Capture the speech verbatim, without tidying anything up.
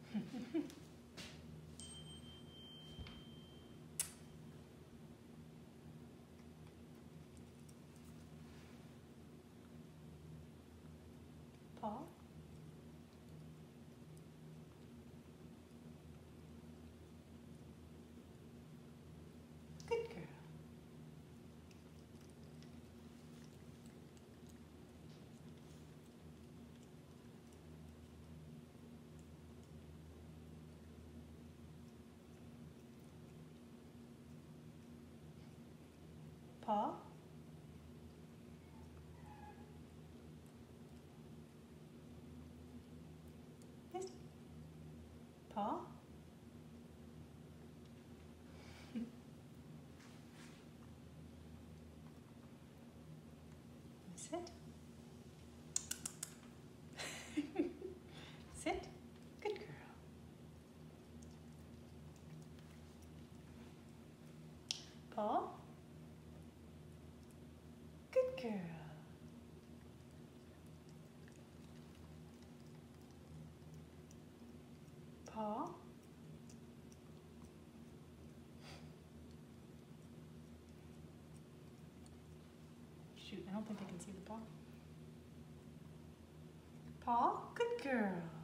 Paw. Good girl. Paw. Yes. Paw. Sit. Sit. Good girl. Paw. Good girl. Paw. Shoot, I don't think I can see the paw. Paw. Good girl.